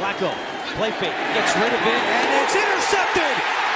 Flacco, play fake, gets rid of it, and it's intercepted!